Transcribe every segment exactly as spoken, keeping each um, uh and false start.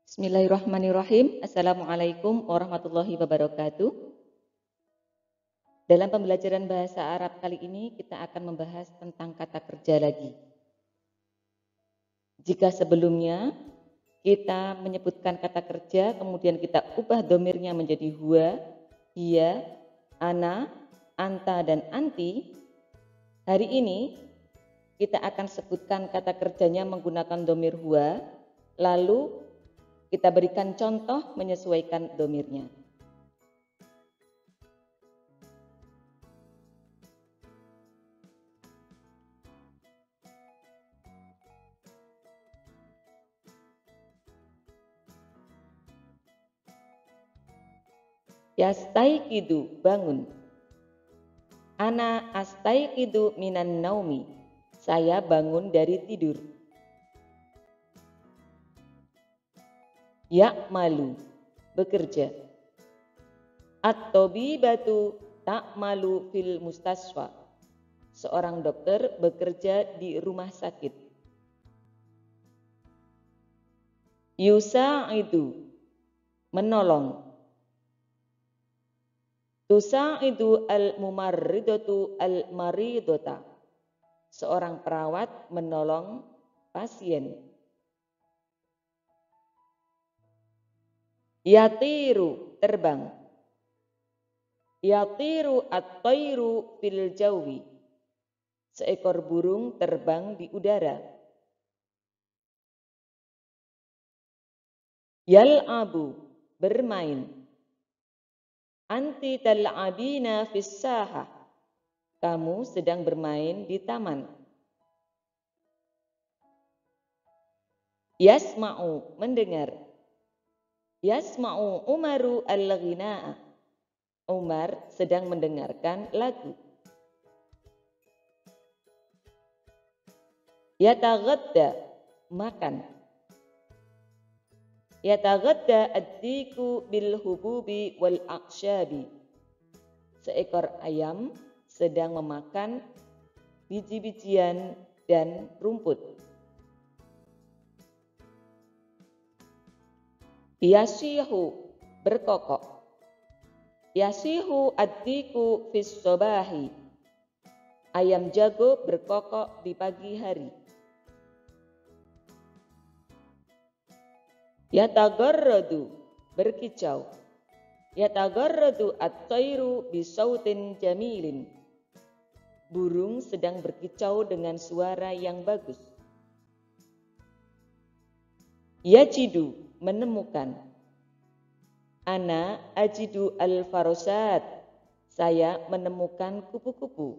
Bismillahirrahmanirrahim. Assalamualaikum warahmatullahi wabarakatuh. Dalam pembelajaran bahasa Arab kali ini kita akan membahas tentang kata kerja lagi. Jika sebelumnya kita menyebutkan kata kerja, kemudian kita ubah domirnya menjadi huwa, hiya, ana, anta, dan anti. Hari ini kita akan sebutkan kata kerjanya menggunakan domir huwa, lalu kita berikan contoh menyesuaikan domirnya. Yastaiqidu, bangun. Ana astaiqidu minan naumi, saya bangun dari tidur. Ya'malu, bekerja. At-tabibatu ta'malu fil mustasfa, seorang dokter bekerja di rumah sakit. Yusa'idu, menolong. Tusa'idu al-mumarridatu al-maridota, seorang perawat menolong pasien. Yatiru, terbang. Yatiru at-tairu fil jawi, seekor burung terbang di udara. Yal'abu, bermain. Anti tal'abina fis sahah, kamu sedang bermain di taman. Yasma'u, mendengar. Yasma'u Umaru al-ghina'a, Umar sedang mendengarkan lagu. Yataghadda, makan. Yataghadda ad-diku bil hububi wal aqsyabi, seekor ayam sedang memakan biji-bijian dan rumput. Yasihu, berkokok. Yasihu ad-diku fis sobahi, ayam jago berkokok di pagi hari. Yatagarradu, berkicau. Yatagarradu at-tairu bisautin jamilin, burung sedang berkicau dengan suara yang bagus. Yajidu, menemukan. Ana ajidu al-farosat, saya menemukan kupu-kupu.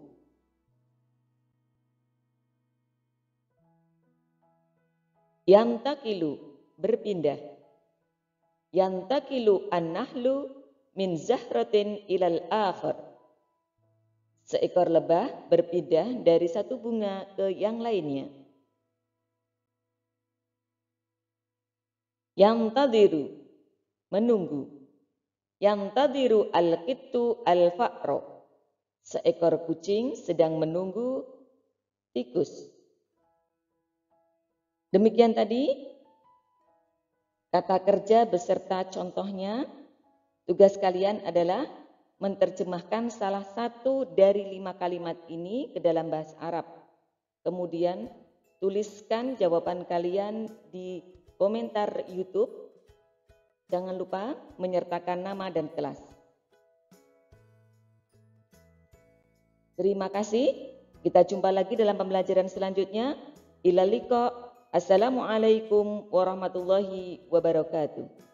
Yantakilu, berpindah. Yantakilu an-nahlu min zahratin ilal akhar, seekor lebah berpindah dari satu bunga ke yang lainnya. Yantadiru, menunggu. Yantadiru al-qittu al-fa'ro, seekor kucing sedang menunggu tikus. Demikian tadi kata kerja beserta contohnya. Tugas kalian adalah menerjemahkan salah satu dari lima kalimat ini ke dalam bahasa Arab. Kemudian tuliskan jawaban kalian di komentar YouTube. Jangan lupa menyertakan nama dan kelas. Terima kasih. Kita jumpa lagi dalam pembelajaran selanjutnya. Ila liqa. Assalamualaikum warahmatullahi wabarakatuh.